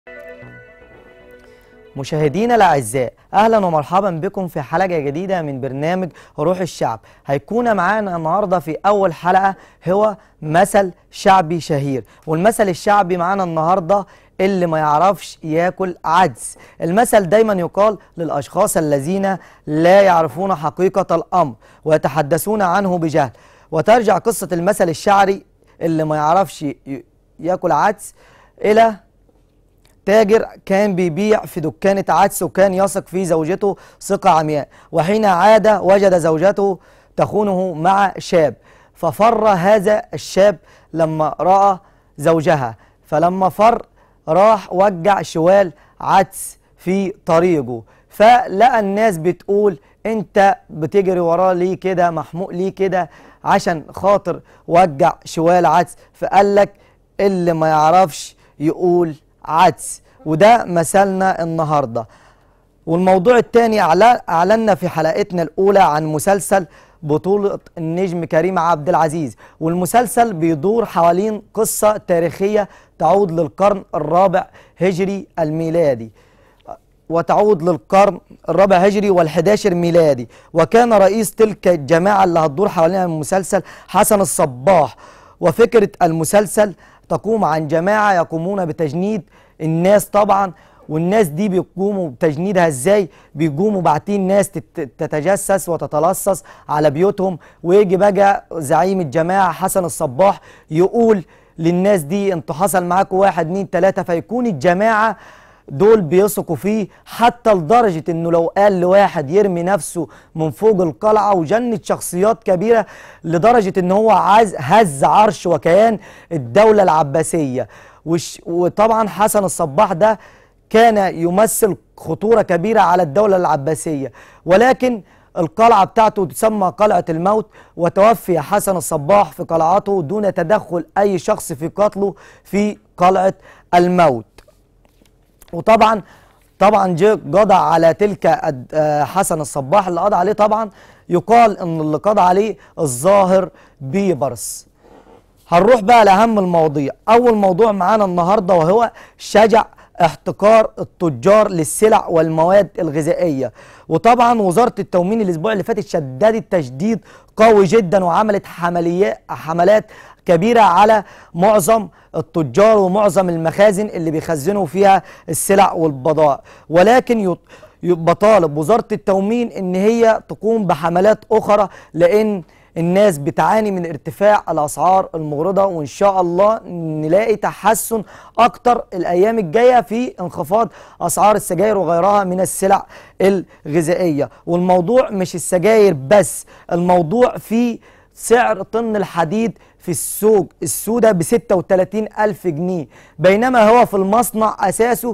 مشاهدينا الأعزاء، أهلا ومرحبا بكم في حلقة جديدة من برنامج روح الشعب. هيكون معانا النهاردة في أول حلقة هو مثل شعبي شهير، والمثل الشعبي معانا النهاردة اللي ما يعرفش ياكل عدس. المثل دايما يقال للأشخاص الذين لا يعرفون حقيقة الأمر ويتحدثون عنه بجهل. وترجع قصة المثل الشعري اللي ما يعرفش ياكل عدس إلى تاجر كان بيبيع في دكانة عدس، وكان يثق في زوجته ثقة عمياء، وحين عاد وجد زوجته تخونه مع شاب، ففر هذا الشاب لما رأى زوجها، فلما فر راح وجع شوال عدس في طريقه، فلقى الناس بتقول انت بتجري وراه ليه كده، محموق ليه كده عشان خاطر وجع شوال عدس. فقال لك اللي ما يعرفش يقول عدس. وده مثلنا النهارده. والموضوع الثاني، اعلنا في حلقتنا الاولى عن مسلسل بطولة النجم كريم عبد العزيز، والمسلسل بيدور حوالين قصة تاريخية تعود للقرن الرابع هجري الميلادي، وتعود للقرن الرابع هجري وال11 ميلادي. وكان رئيس تلك الجماعة اللي هتدور حوالين المسلسل حسن الصباح. وفكرة المسلسل تقوم عن جماعة يقومون بتجنيد الناس طبعا، والناس دي بيقوموا بتجنيدها ازاي؟ بيقوموا باعتين ناس تتجسس وتتلصص على بيوتهم، ويجي بقى زعيم الجماعة حسن الصباح يقول للناس دي انتوا حصل معاكم 1 2 3، فيكون الجماعة دول بيثقوا فيه، حتى لدرجة انه لو قال لواحد يرمي نفسه من فوق القلعة، وجند شخصيات كبيرة لدرجة ان هو هز عرش وكيان الدولة العباسية. وطبعا حسن الصباح ده كان يمثل خطورة كبيرة على الدولة العباسية، ولكن القلعة بتاعته تسمى قلعة الموت، وتوفي حسن الصباح في قلعته دون تدخل أي شخص في قتله في قلعة الموت. وطبعا جه قضى على تلك حسن الصباح. اللي قضى عليه طبعا يقال ان اللي قضى عليه الظاهر بيبرس. هنروح بقى لأهم المواضيع. أول موضوع معانا النهارده وهو شجع احتكار التجار للسلع والمواد الغذائية. وطبعا وزارة التموين الأسبوع اللي فاتت شددت تشديد قوي جدا، وعملت حملات كبيرة على معظم التجار ومعظم المخازن اللي بيخزنوا فيها السلع والبضائع. ولكن بطالب وزارة التموين ان هي تقوم بحملات اخرى، لان الناس بتعاني من ارتفاع الاسعار المغرضة، وان شاء الله نلاقي تحسن اكتر الايام الجاية في انخفاض اسعار السجاير وغيرها من السلع الغذائية. والموضوع مش السجاير بس، الموضوع في سعر طن الحديد في السوق السوداء ب36,000 جنيه، بينما هو في المصنع أساسه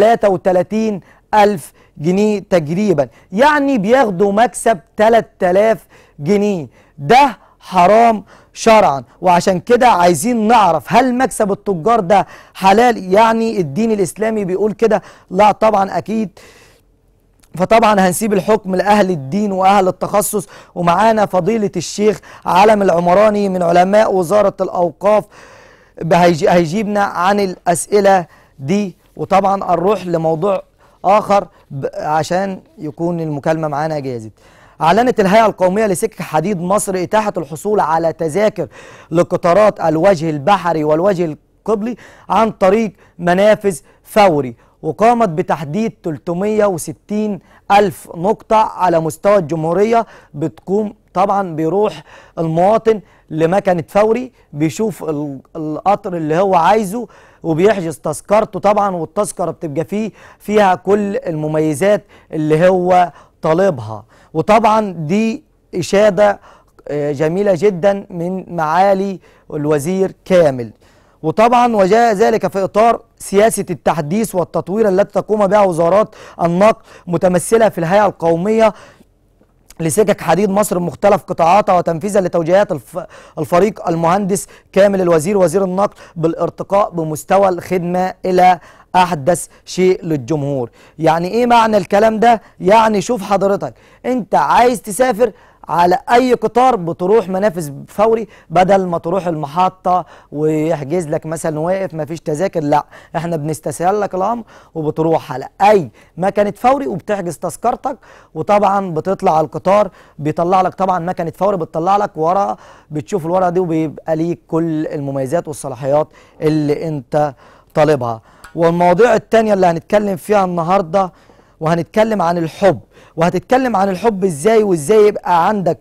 33,000 جنيه تقريبا، يعني بياخدوا مكسب 3000 جنيه. ده حرام شرعا. وعشان كده عايزين نعرف هل مكسب التجار ده حلال؟ يعني الدين الإسلامي بيقول كده؟ لا طبعا أكيد. فطبعا هنسيب الحكم لأهل الدين وأهل التخصص، ومعانا فضيلة الشيخ علم العمراني من علماء وزارة الأوقاف هيجيبنا عن الأسئلة دي. وطبعا نروح لموضوع آخر عشان يكون المكالمة معانا جاهزة. أعلنت الهيئة القومية لسكك حديد مصر إتاحة الحصول على تذاكر لقطارات الوجه البحري والوجه القبلي عن طريق منافذ فوري، وقامت بتحديد 360,000 نقطة على مستوى الجمهورية. بتقوم طبعا بيروح المواطن لمكنة فوري، بيشوف القطر اللي هو عايزه وبيحجز تذكرته طبعا، والتذكرة بتبقى فيها كل المميزات اللي هو طالبها. وطبعا دي إشادة جميلة جدا من معالي الوزير كامل. وطبعا وجاء ذلك في إطار سياسة التحديث والتطوير التي تقوم بها وزارات النقل متمثلة في الهيئة القومية لسكك حديد مصر بمختلف قطاعاتها، وتنفيذا لتوجيهات الفريق المهندس كامل الوزير وزير النقل بالارتقاء بمستوى الخدمة إلى أحدث شيء للجمهور. يعني إيه معنى الكلام ده؟ يعني شوف حضرتك، أنت عايز تسافر على اي قطار بتروح منافذ فوري، بدل ما تروح المحطه ويحجز لك مثلا واقف ما فيش تذاكر. لا، احنا بنستسهل لك الامر وبتروح على اي مكنه فوري وبتحجز تذكرتك، وطبعا بتطلع على القطار بيطلع لك طبعا مكنه فوري، بتطلع لك ورقه، بتشوف الورقه دي وبيبقى ليك كل المميزات والصلاحيات اللي انت طالبها. والمواضيع التانية اللي هنتكلم فيها النهارده، وهنتكلم عن الحب، وهتتكلم عن الحب ازاي، وازاي يبقى عندك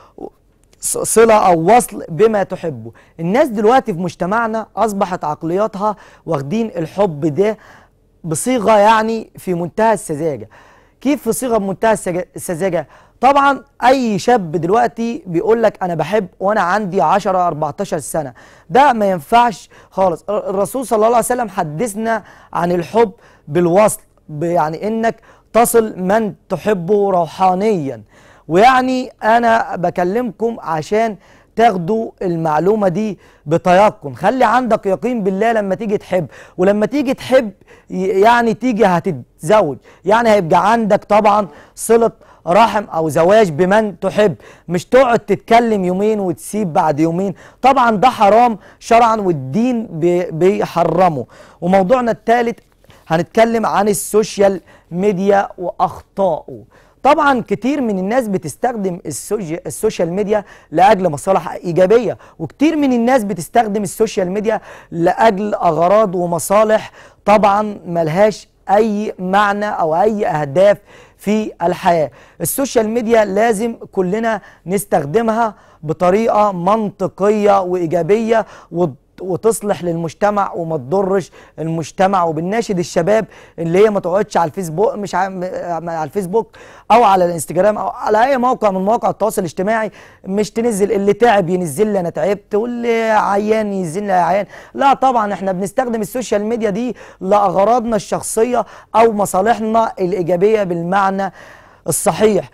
صلة أو وصل بما تحبه. الناس دلوقتي في مجتمعنا أصبحت عقلياتها واخدين الحب ده بصيغة يعني في منتهى السذاجة. كيف في صيغة بمنتهى السذاجة؟ طبعا أي شاب دلوقتي بيقول لك أنا بحب وأنا عندي 10 14 سنة، ده ما ينفعش خالص. الرسول صلى الله عليه وسلم حدثنا عن الحب بالوصل، يعني إنك تصل من تحبه روحانيا. ويعني أنا بكلمكم عشان تاخدوا المعلومة دي بتيقن. خلي عندك يقين بالله لما تيجي تحب، ولما تيجي تحب يعني تيجي هتتزوج، يعني هيبقى عندك طبعا صلة رحم أو زواج بمن تحب، مش تقعد تتكلم يومين وتسيب بعد يومين. طبعا ده حرام شرعا والدين بيحرمه. وموضوعنا الثالث هنتكلم عن السوشيال ميديا وأخطائه. طبعا كتير من الناس بتستخدم السوشيال ميديا لأجل مصالح إيجابية، وكتير من الناس بتستخدم السوشيال ميديا لأجل أغراض ومصالح طبعا ملهاش أي معنى أو أي أهداف في الحياة. السوشيال ميديا لازم كلنا نستخدمها بطريقة منطقية وإيجابية وتصلح للمجتمع وما تضرش المجتمع. وبنناشد الشباب اللي هي ما تقعدش على الفيسبوك، مش على الفيسبوك او على الانستجرام او على اي موقع من مواقع التواصل الاجتماعي، مش تنزل اللي تعب ينزل لي انا تعبت، واللي عيان ينزل لي عيان. لا طبعا احنا بنستخدم السوشيال ميديا دي لاغراضنا الشخصيه او مصالحنا الايجابيه بالمعنى الصحيح.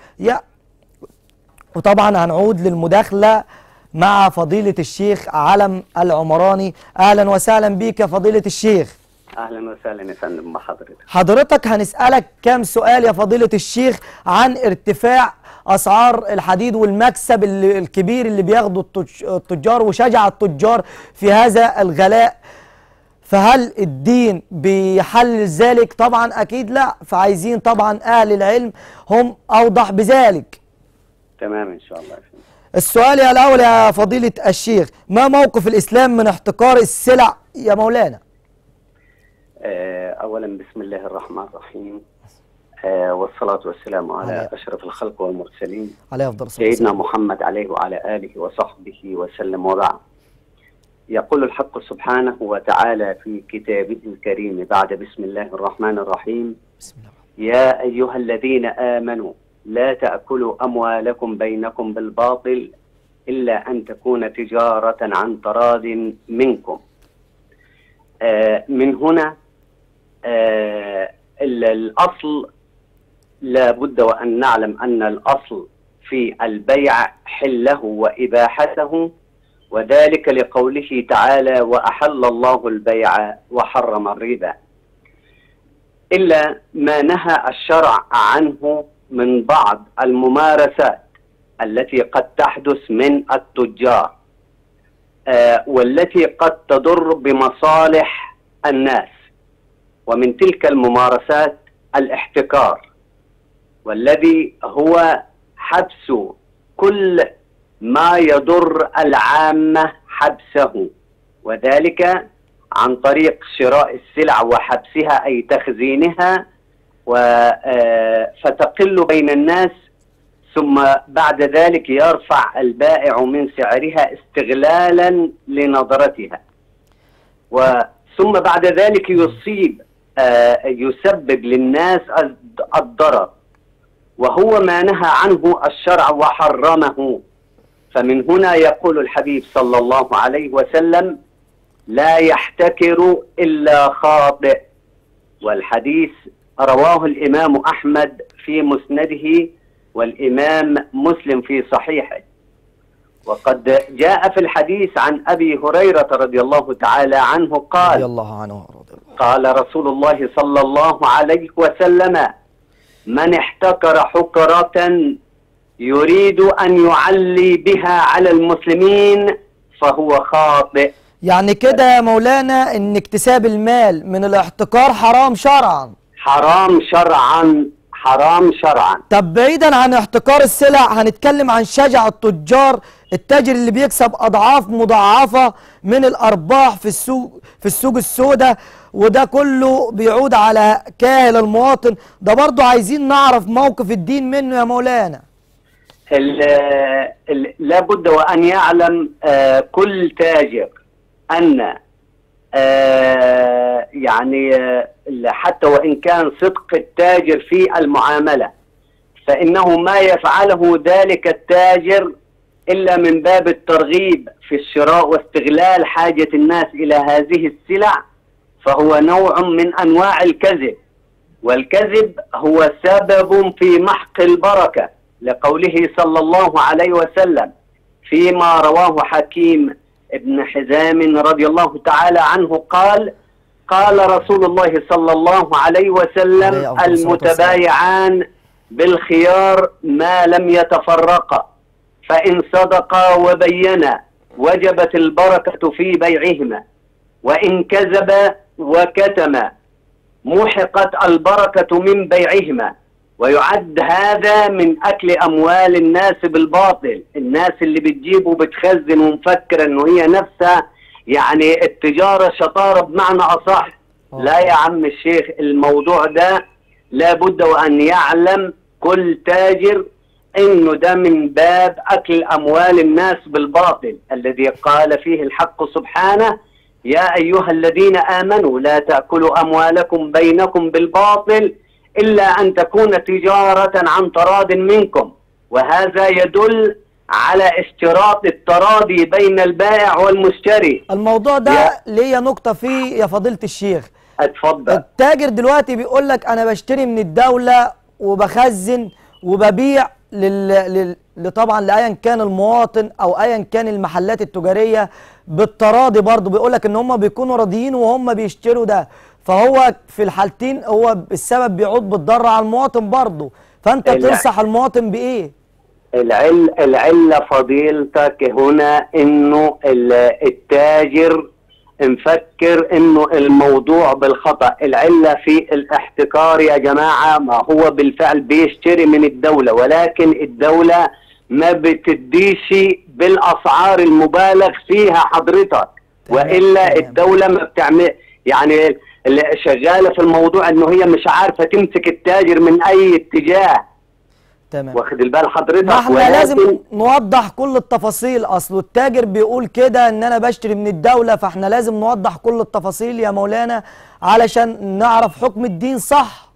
وطبعا هنعود للمداخله مع فضيلة الشيخ علم العمراني. أهلا وسهلا بك يا فضيلة الشيخ. أهلا وسهلا يا فندم بحضرتك. حضرتك هنسألك كام سؤال يا فضيلة الشيخ عن ارتفاع أسعار الحديد والمكسب الكبير اللي بياخده التجار وشجع التجار في هذا الغلاء. فهل الدين بيحلل ذلك؟ طبعا أكيد لا، فعايزين طبعا أهل العلم هم أوضح بذلك. تمام إن شاء الله يا فندم. السؤال الأول يا فضيلة الشيخ، ما موقف الإسلام من احتكار السلع يا مولانا؟ أولا بسم الله الرحمن الرحيم، والصلاة والسلام على أشرف الخلق والمرسلين عليه أفضل الصلاة والسلام سيدنا محمد عليه وعلى آله وصحبه وسلم. وبعد، يقول الحق سبحانه وتعالى في كتابه الكريم بعد بسم الله الرحمن الرحيم: بسم الله. يا أيها الذين آمنوا لا تأكلوا أموالكم بينكم بالباطل إلا أن تكون تجارة عن تراض منكم. من هنا الأصل لا بد وأن نعلم أن الأصل في البيع حله وإباحته، وذلك لقوله تعالى: وأحل الله البيع وحرم الربا، إلا ما نهى الشرع عنه من بعض الممارسات التي قد تحدث من التجار والتي قد تضر بمصالح الناس. ومن تلك الممارسات الاحتكار، والذي هو حبس كل ما يضر العامة حبسه، وذلك عن طريق شراء السلع وحبسها أي تخزينها فتقل بين الناس، ثم بعد ذلك يرفع البائع من سعرها استغلالا لنظرتها، ثم بعد ذلك يسبب للناس الضرر، وهو ما نهى عنه الشرع وحرمه. فمن هنا يقول الحبيب صلى الله عليه وسلم: لا يحتكر إلا خاطئ. والحديث رواه الإمام أحمد في مسنده والإمام مسلم في صحيحه. وقد جاء في الحديث عن أبي هريرة رضي الله تعالى عنه قال: رضي الله عنه قال رسول الله صلى الله عليه وسلم: من احتكر حكرة يريد أن يعلي بها على المسلمين فهو خاطئ. يعني كده يا مولانا ان اكتساب المال من الاحتكار حرام شرعا. حرام شرعا، حرام شرعا. طب بعيدا عن احتكار السلع، هنتكلم عن شجع التجار، التاجر اللي بيكسب اضعاف مضاعفه من الارباح في السوق السوداء، وده كله بيعود على كاهل المواطن. ده برضه عايزين نعرف موقف الدين منه يا مولانا. لابد وأن يعلم كل تاجر أن يعني حتى وإن كان صدق التاجر في المعاملة، فإنه ما يفعله ذلك التاجر إلا من باب الترغيب في الشراء واستغلال حاجة الناس إلى هذه السلع، فهو نوع من أنواع الكذب، والكذب هو سبب في محق البركة، لقوله صلى الله عليه وسلم فيما رواه حكيم ابن حزام رضي الله تعالى عنه قال: قال رسول الله صلى الله عليه وسلم: المتبايعان بالخيار ما لم يتفرقا، فإن صدقا وبينا وجبت البركة في بيعهما، وإن كذبا وكتما محقت البركة من بيعهما. ويعد هذا من أكل أموال الناس بالباطل. الناس اللي بتجيب وبتخزن ومفكرة إنه هي نفسها يعني التجارة شطارة بمعنى أصح. لا يا عم الشيخ، الموضوع ده لابد وأن يعلم كل تاجر إنه ده من باب أكل أموال الناس بالباطل، الذي قال فيه الحق سبحانه: يا أيها الذين آمنوا لا تأكلوا أموالكم بينكم بالباطل إلا أن تكون تجارة عن تراض منكم. وهذا يدل على اشتراط التراضي بين البائع والمشتري. الموضوع ده ليه نقطة فيه يا فضيلة الشيخ. اتفضل. التاجر دلوقتي بيقول لك أنا بشتري من الدولة وبخزن وببيع طبعا لأيا كان المواطن أو أيا كان المحلات التجارية بالتراضي. برضه بيقول لك إن هم بيكونوا راضيين وهم بيشتروا ده، فهو في الحالتين هو السبب بيعود بالضرر على المواطن برضه. فأنت تنصح المواطن بإيه؟ العلة فضيلتك هنا إنه التاجر مفكر إنه الموضوع بالخطأ. العلة في الاحتكار يا جماعة، ما هو بالفعل بيشتري من الدولة، ولكن الدولة ما بتديش بالأسعار المبالغ فيها حضرتك، وإلا الدولة ما بتعمل يعني اللي شغالة في الموضوع إنه هي مش عارفة تمسك التاجر من أي اتجاه. تمام. واخد البال حضرتك؟ ما احنا لازم نوضح كل التفاصيل. اصل التاجر بيقول كده ان انا بشتري من الدولة، فاحنا لازم نوضح كل التفاصيل يا مولانا علشان نعرف حكم الدين صح.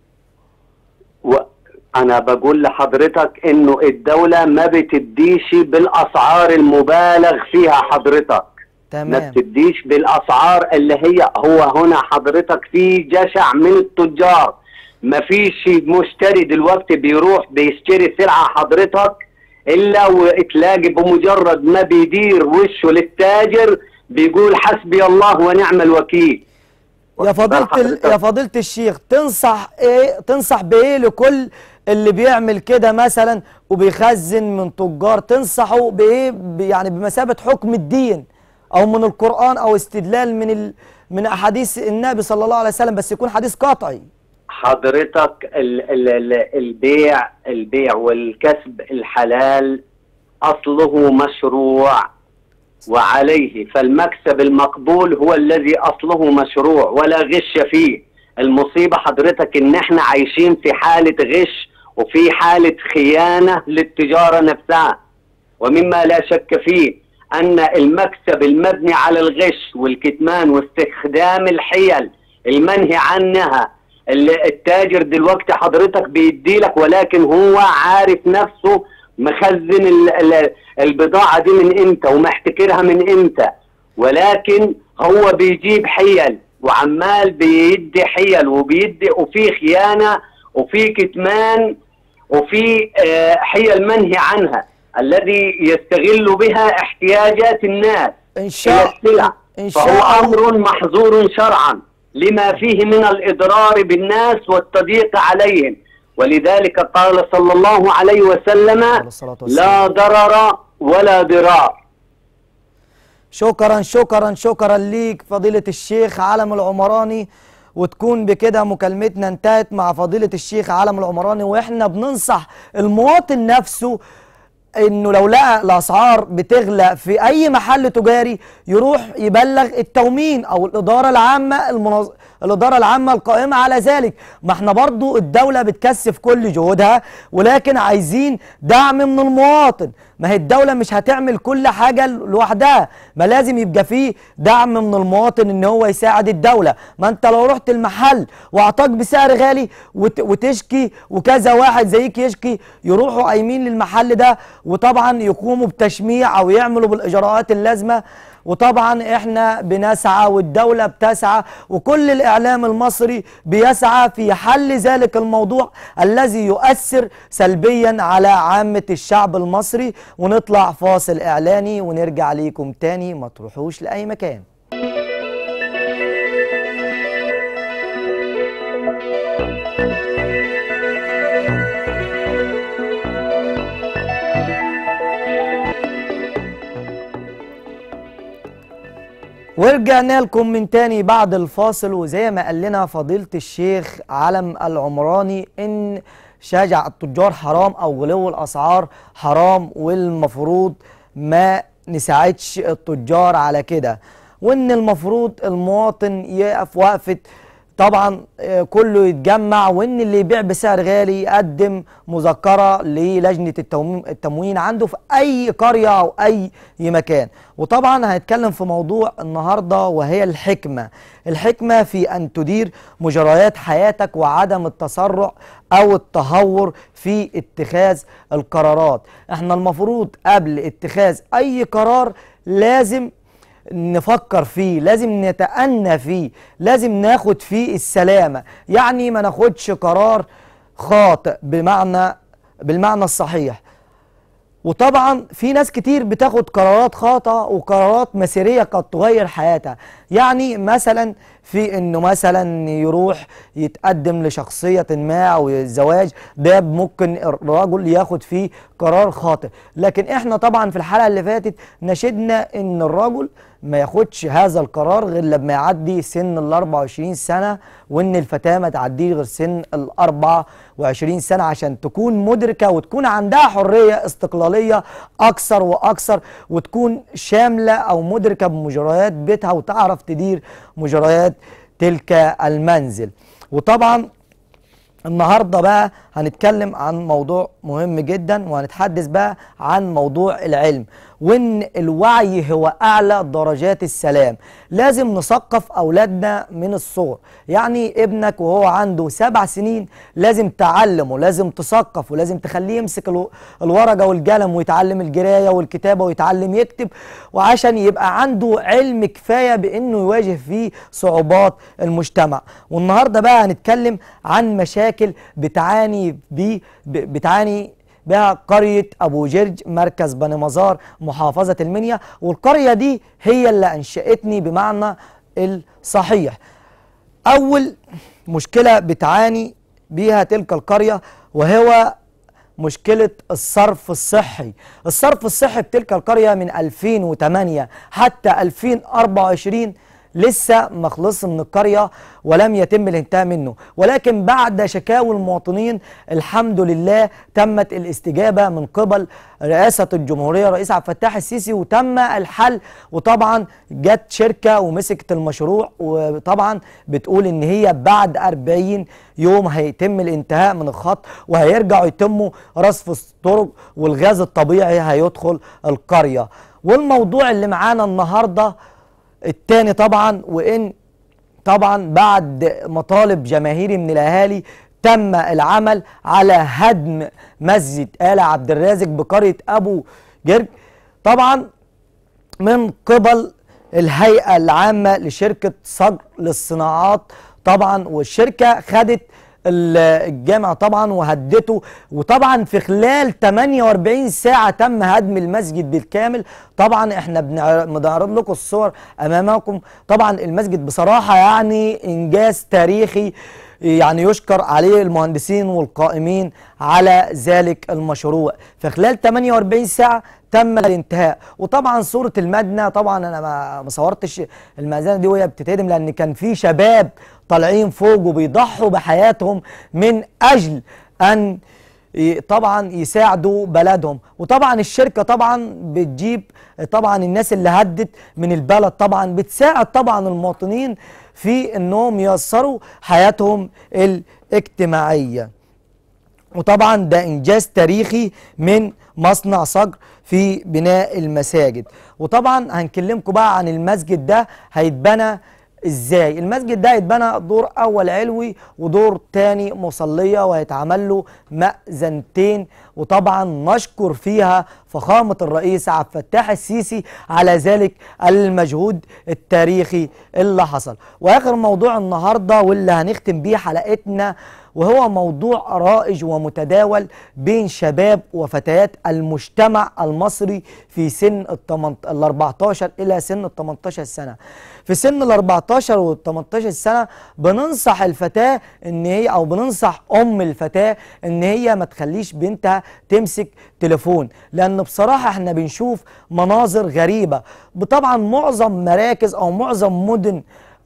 انا بقول لحضرتك انه الدولة ما بتديش بالاسعار المبالغ فيها حضرتك. تمام. ما بتديش بالاسعار اللي هي هو هنا حضرتك في جشع من التجار. ما فيش مشتري دلوقتي بيروح بيشتري سلعة حضرتك إلا وتلاقي بمجرد ما بيدير وشه للتاجر بيقول حسبي الله ونعم الوكيل. يا فضيلة الشيخ، تنصح بإيه لكل اللي بيعمل كده مثلا وبيخزن من تجار؟ تنصحه بإيه يعني بمثابة حكم الدين أو من القرآن أو استدلال من أحاديث النبي صلى الله عليه وسلم، بس يكون حديث قطعي؟ حضرتك البيع والكسب الحلال أصله مشروع وعليه، فالمكسب المقبول هو الذي أصله مشروع ولا غش فيه. المصيبة حضرتك إن احنا عايشين في حالة غش وفي حالة خيانة للتجارة نفسها. ومما لا شك فيه أن المكسب المبني على الغش والكتمان واستخدام الحيل المنهي عنها، التاجر دلوقتي حضرتك بيدي لك ولكن هو عارف نفسه مخزن البضاعة دي من امتى ومحتكرها من امتى، ولكن هو بيجيب حيل وعمال بيدي حيل وبيدي، وفي خيانة وفي كتمان وفي حيل منهي عنها الذي يستغل بها احتياجات الناس إن شاء الله. فهو أمر محظور شرعا لما فيه من الإضرار بالناس والتضييق عليهم. ولذلك قال صلى الله عليه وسلم: لا ضرر ولا ضرار. شكرا شكرا شكرا ليك فضيلة الشيخ علم العمراني. وتكون بكده مكالمتنا انتهت مع فضيلة الشيخ علم العمراني، واحنا بننصح المواطن نفسه انه لو لقى الاسعار بتغلى في اي محل تجاري يروح يبلغ التومين او الاداره العامه الاداره العامه القائمه على ذلك. ما احنا برضو الدوله بتكثف كل جهودها، ولكن عايزين دعم من المواطن. ما هي الدوله مش هتعمل كل حاجه لوحدها، ما لازم يبقى فيه دعم من المواطن ان هو يساعد الدوله. ما انت لو رحت المحل واعطاك بسعر غالي وتشكي وكذا واحد زيك يشكي، يروحوا قايمين للمحل ده وطبعا يقوموا بتشميع او يعملوا بالاجراءات اللازمه. وطبعا احنا بنسعى والدولة بتسعى وكل الاعلام المصري بيسعى في حل ذلك الموضوع الذي يؤثر سلبيا على عامة الشعب المصري. ونطلع فاصل اعلاني ونرجع ليكم تاني، ما تروحوش لأي مكان. ورجعنا لكم من تاني بعد الفاصل. وزي ما قال لنا فضيلة الشيخ علم العمراني ان شجع التجار حرام او غلو الاسعار حرام، والمفروض ما نساعدش التجار على كده، وان المفروض المواطن يقف وقفة طبعا كله يتجمع، وان اللي يبيع بسعر غالي يقدم مذكرة للجنة التموين عنده في اي قرية او اي مكان. وطبعا هنتكلم في موضوع النهاردة وهي الحكمة في ان تدير مجريات حياتك وعدم التسرع او التهور في اتخاذ القرارات. احنا المفروض قبل اتخاذ اي قرار لازم نفكر فيه، لازم نتأنى فيه، لازم ناخد فيه السلامة، يعني ما ناخدش قرار خاطئ بالمعنى الصحيح. وطبعا في ناس كتير بتاخد قرارات خاطئة وقرارات مسيرية قد تغير حياتها. يعني مثلا في انه مثلا يروح يتقدم لشخصية ما او الزواج، ده ممكن الرجل ياخد فيه قرار خاطئ. لكن احنا طبعا في الحلقة اللي فاتت نشدنا ان الرجل ما ياخدش هذا القرار غير لما يعدي سن ال 24 سنة، وان الفتاة ما تعديه غير سن ال 24 سنة عشان تكون مدركة وتكون عندها حرية استقلالية اكثر واكثر، وتكون شاملة او مدركة بمجريات بيتها وتعرف تدير مجريات تلك المنزل. وطبعا النهاردة بقى هنتكلم عن موضوع مهم جدا، وهنتحدث بقى عن موضوع العلم، وان الوعي هو اعلى درجات السلام. لازم نثقف اولادنا من الصغر، يعني ابنك وهو عنده 7 سنين لازم تعلمه، لازم تثقف، ولازم تخليه يمسك الورقة والقلم ويتعلم القراية والكتابة ويتعلم يكتب، وعشان يبقى عنده علم كفاية بانه يواجه فيه صعوبات المجتمع. والنهاردة بقى هنتكلم عن مشاكل بتعاني بها قرية أبو جرج مركز بني مزار محافظة المنيا، والقرية دي هي اللي أنشأتني بمعنى الصحيح. أول مشكلة بتعاني بها تلك القرية وهو مشكلة الصرف الصحي. الصرف الصحي بتلك القرية من 2008 حتى 2024 لسه ما خلصش من القرية ولم يتم الانتهاء منه، ولكن بعد شكاوى المواطنين الحمد لله تمت الاستجابة من قبل رئاسة الجمهورية رئيس عبد الفتاح السيسي وتم الحل. وطبعا جت شركة ومسكت المشروع، وطبعا بتقول ان هي بعد 40 يوم هيتم الانتهاء من الخط وهيرجعوا يتموا رصف الطرق والغاز الطبيعي هيدخل القرية. والموضوع اللي معانا النهارده التاني طبعا، وان طبعا بعد مطالب جماهيري من الاهالي تم العمل على هدم مسجد آل عبد الرازق بقرية ابو جرج طبعا من قبل الهيئة العامة لشركة صقر للصناعات طبعا. والشركة خدت الجامع طبعا وهدته، وطبعا في خلال 48 ساعة تم هدم المسجد بالكامل. طبعا احنا بنعرض لكم الصور امامكم. طبعا المسجد بصراحة يعني انجاز تاريخي يعني يشكر عليه المهندسين والقائمين على ذلك المشروع. في خلال 48 ساعة تم الانتهاء. وطبعا صورة المبنى، طبعا انا ما صورتش المأذنة دي وهي بتتهدم، لان كان في شباب طالعين فوق وبيضحوا بحياتهم من اجل ان طبعا يساعدوا بلدهم. وطبعا الشركة طبعا بتجيب طبعا الناس اللي هدت من البلد، طبعا بتساعد طبعا المواطنين في انهم ييسروا حياتهم الاجتماعية. وطبعا ده انجاز تاريخي من مصنع صقر في بناء المساجد. وطبعا هنكلمكم بقى عن المسجد ده هيتبنى ازاي. المسجد ده هيتبنى دور اول علوي ودور تاني مصلية، وهيتعمل له مأذنتين. وطبعا نشكر فيها فخامة الرئيس عبد الفتاح السيسي على ذلك المجهود التاريخي اللي حصل. واخر موضوع النهارده واللي هنختم بيه حلقتنا، وهو موضوع رائج ومتداول بين شباب وفتيات المجتمع المصري في سن ال 14 إلى سن ال 18 سنة. في سن ال 14 وال 18 سنة بننصح الفتاة إن هي، أو بننصح أم الفتاة إن هي ما تخليش بنتها تمسك تليفون، لأن بصراحة إحنا بنشوف مناظر غريبة. طبعا معظم مراكز أو معظم مدن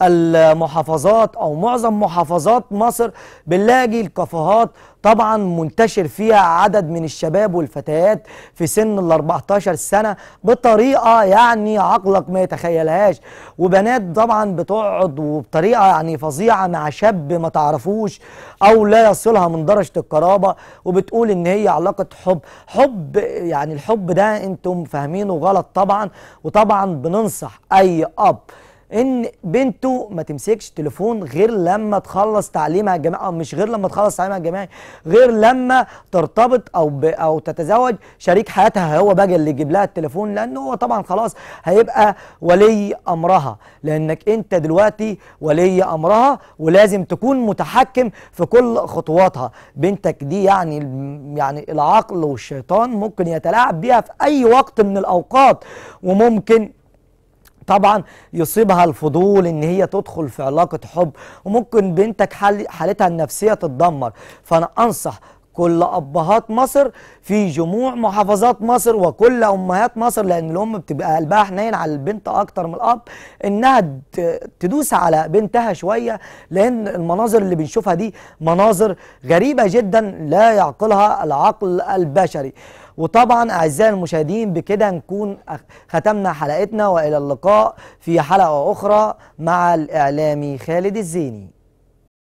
المحافظات او معظم محافظات مصر بنلاقي الكافيهات طبعا منتشر فيها عدد من الشباب والفتيات في سن ال 14 سنة بطريقة يعني عقلك ما يتخيلهاش. وبنات طبعا بتقعد وبطريقة يعني فظيعة مع شاب ما تعرفوش او لا يصلها من درجة القرابة، وبتقول ان هي علاقة حب. يعني الحب ده انتم فاهمينه غلط طبعا. وطبعا بننصح اي اب ان بنته ما تمسكش تليفون غير لما تخلص تعليمها الجامعي، او مش غير لما تخلص تعليمها الجامعي، غير لما ترتبط او تتزوج شريك حياتها هو بقى اللي يجيب لها التليفون، لانه هو طبعا خلاص هيبقى ولي امرها، لانك انت دلوقتي ولي امرها ولازم تكون متحكم في كل خطواتها. بنتك دي يعني العقل والشيطان ممكن يتلاعب بيها في اي وقت من الاوقات، وممكن طبعا يصيبها الفضول ان هي تدخل في علاقة حب، وممكن بنتك حالتها النفسية تتدمر. فانا انصح كل ابهات مصر في جموع محافظات مصر وكل امهات مصر، لان الام بتبقى قلبها حنين على البنت اكتر من الاب، انها تدوس على بنتها شوية، لان المناظر اللي بنشوفها دي مناظر غريبة جدا لا يعقلها العقل البشري. وطبعا اعزائي المشاهدين بكده نكون ختمنا حلقتنا، والى اللقاء في حلقة اخرى مع الاعلامي خالد الزيني.